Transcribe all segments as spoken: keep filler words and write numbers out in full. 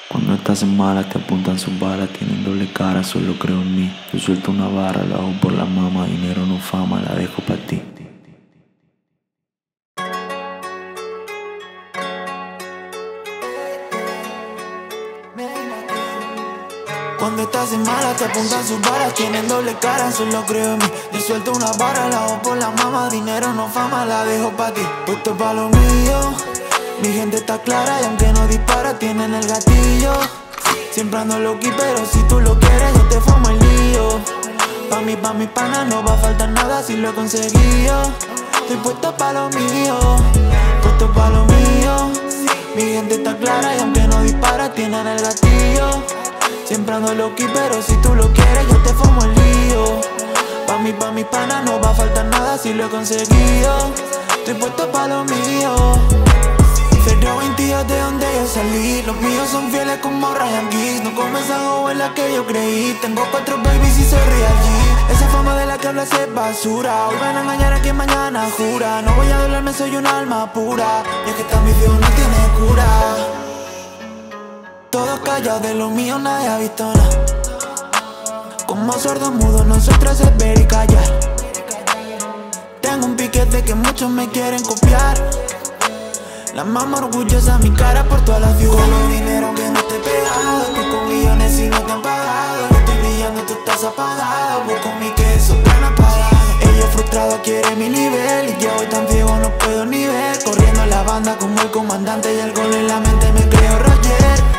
Cuando estás en mala te apuntan sus balas, tienen doble cara, solo creo en mí. Yo suelto una barra, la hago por la mama, dinero no fama, la dejo pa' ti. Cuando estás en mala te apuntan sus balas, tienen doble cara, solo creo en mí. Yo suelto una barra, la hago por la mama, dinero no fama, la dejo pa' ti. Puesto pa' lo mío, mi gente está clara y aunque no dispara tienen el gatillo. Siempre ando loqui pero si tú lo quieres yo te formo el lío. Pa' mí, pa' mi pana no va a faltar nada si lo he conseguido. Estoy puesto pa' lo mío, puesto pa' lo mío. Mi gente está clara y aunque no dispara tienen el gatillo. Siempre ando loqui pero si tú lo quieres yo te formo el lío. Pa' mí, pa' mi pana no va a faltar nada si lo he conseguido. Estoy puesto pa' lo mío. Cero veintidós de donde yo salí. Los míos son fieles como Ryan Giggs. No come esa joven la que yo creí. Tengo cuatro babies y soy real G. Esa fama de la que hablas es basura. Hoy van a engañar a quien mañana jura. No voy a dolerme, soy un alma pura. Y es que esta misión no tiene cura. Todos callados de lo mío, nadie ha visto nada. Como sordos mudos, nosotros es ver y callar. Tengo un piquete que muchos me quieren copiar. La mamá orgullosa mi cara por toda la ciudad. Con el dinero que no te he pegado, tú con millones y no te han pagado. Yo estoy brillando, tú estás apagado. Vos con mi queso tan apagado. Ella frustrado quiere mi nivel y yo voy tan ciego no puedo ni ver. Corriendo la banda como el comandante y el gol en la mente me creo Roger.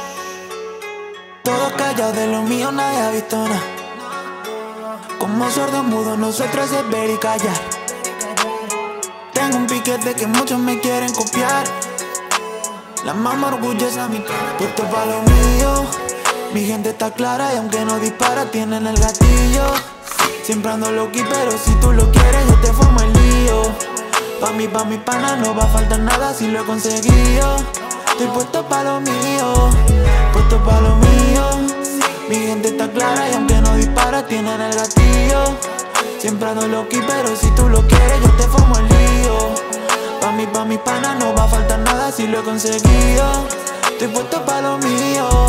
Todos callados de lo mío, nadie ha visto nada. Como sordos mudos, nosotros es ver y callar. Tengo un piquete que muchos me quieren copiar. La mamá orgullosa mi cara. Puesto pa' lo mío, mi gente está clara y aunque no dispara tienen el gatillo. Siempre ando loqui pero si tú lo quieres yo te formo el lío. Pa' mí, pa' mi pana no va a faltar nada si lo he conseguido. Estoy puesto pa' lo mío, puesto pa' lo mío. Mi gente está clara y aunque no dispara tienen el gatillo. Siempre ando loqui pero si tú lo quieres yo te formo el lío. Pa' mí, pa' mi pana no va a faltar nada si lo he conseguido. Estoy puesto pa' lo mío.